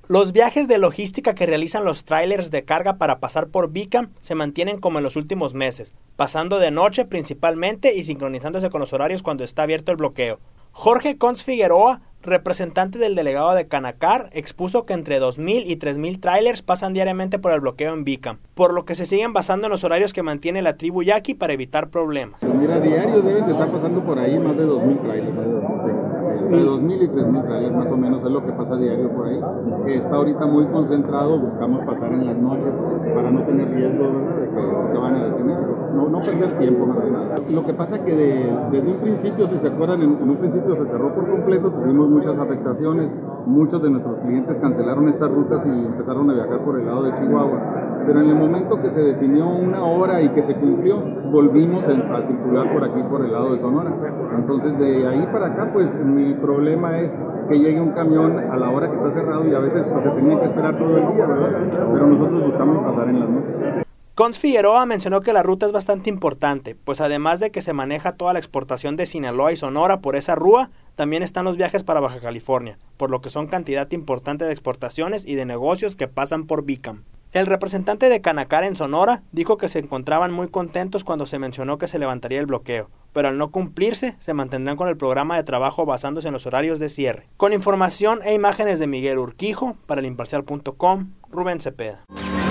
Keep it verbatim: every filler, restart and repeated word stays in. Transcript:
Los viajes de logística que realizan los trailers de carga para pasar por Bicam se mantienen como en los últimos meses, pasando de noche principalmente y sincronizándose con los horarios cuando está abierto el bloqueo. Jorge Cons Figueroa, representante del delegado de Canacar, expuso que entre dos mil y tres mil trailers pasan diariamente por el bloqueo en Bicam, por lo que se siguen basando en los horarios que mantiene la tribu Yaqui para evitar problemas. Mira, diario deben de estar pasando por ahí más de dos mil trailers. Entre dos mil y tres mil trailers más o menos es lo que pasa diario por ahí. Está ahorita muy concentrado, buscamos pasar en las noches para no tener riesgo, ¿verdad?, de que se van a detener, no, no perder tiempo más que nada. Lo que pasa es que de, desde un principio, si se acuerdan, en, en un principio se cerró por completo, tuvimos muchas afectaciones, muchos de nuestros clientes cancelaron estas rutas y empezaron a viajar por el lado de Chihuahua, pero en el momento que se definió una hora y que se cumplió, volvimos a circular por aquí, por el lado de Sonora. Entonces de ahí para acá, pues mi problema es que llegue un camión a la hora que está cerrado y a veces pues, se tenía que esperar todo el día, ¿verdad? Pero nosotros buscamos pasar en las noches. Cons Figueroa mencionó que la ruta es bastante importante, pues además de que se maneja toda la exportación de Sinaloa y Sonora por esa rúa, también están los viajes para Baja California, por lo que son cantidad importante de exportaciones y de negocios que pasan por Bicam. El representante de Canacar en Sonora dijo que se encontraban muy contentos cuando se mencionó que se levantaría el bloqueo, pero al no cumplirse, se mantendrán con el programa de trabajo basándose en los horarios de cierre. Con información e imágenes de Miguel Urquijo, para el imparcial punto com, Rubén Cepeda.